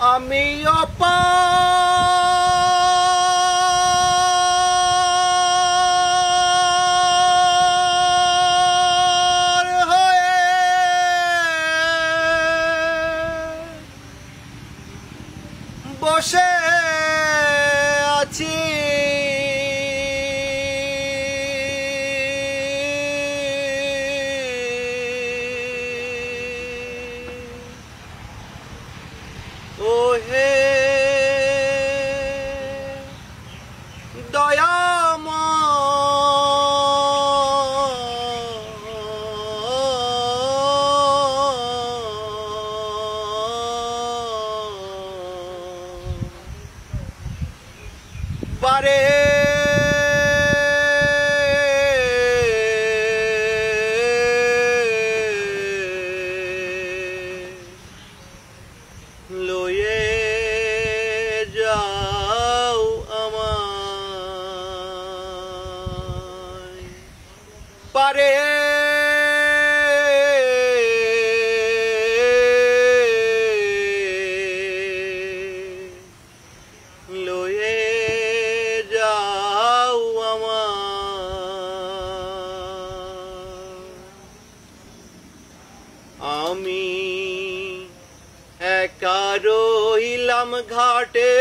আমি অপার হয়ে বসে আছি ওহে দয়াময় বারে লয়ে যাও আমায় পারে লয়ে যাও আমায় আমি একা রইলাম ঘাটে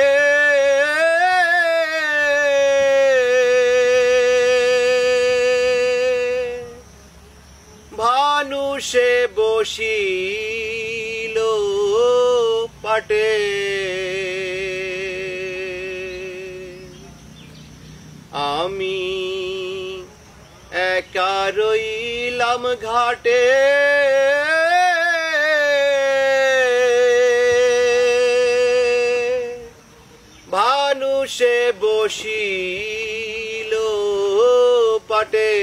ভানুষে বসিল পাটে আমি একা রইলাম ঘাটে ভানুষে বসিল পাটে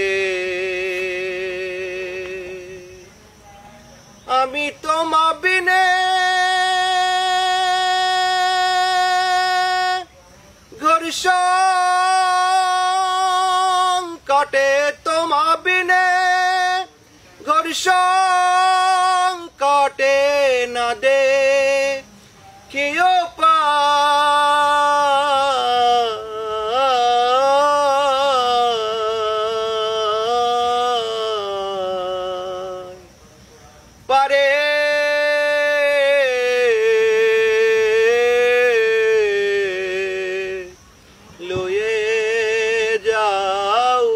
আমি তোমা বিনে ঘোর সংকটে তোমা বিনে ঘোর সংকটে না দে কেউ পারে লয়ে যাও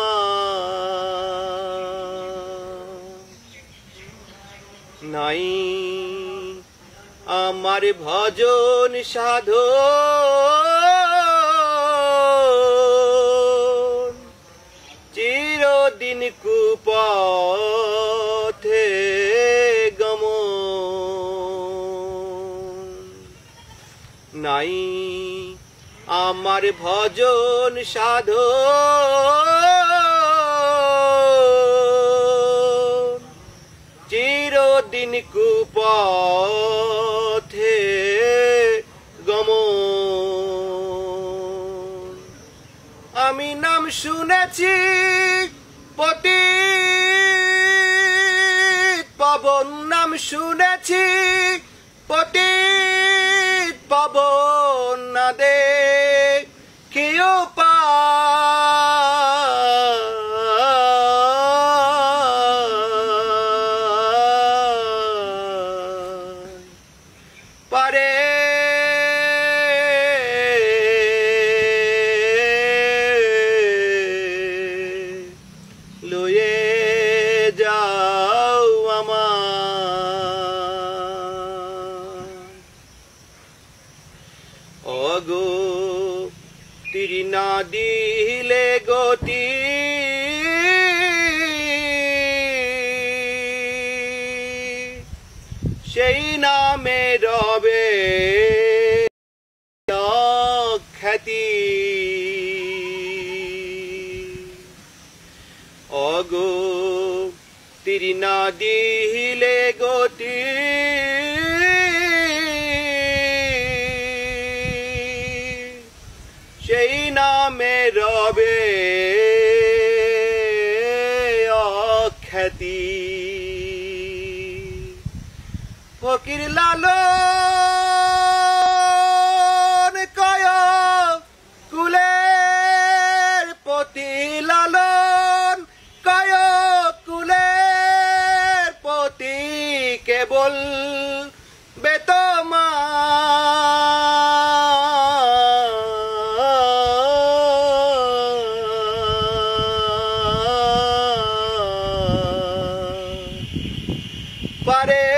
আমায় নাই আমার ভজন সাধন চিরদিন কুপথে গমন নাই আমার ভজন সাধন চিরদিন কুপথে গমন আমি নাম শুনেছি পতিত পাবন নাম শুনেছি পতিত পাবন না দে কেউ পারে লয়ে যাও আমায় অগো তিরি না দিলে গতি সেই নামে রবে খ্যাতি অগো তিরি না দিলে গতি সেই নামে রবে অখ্যাতি ফকির লালন বল বেতমা পারে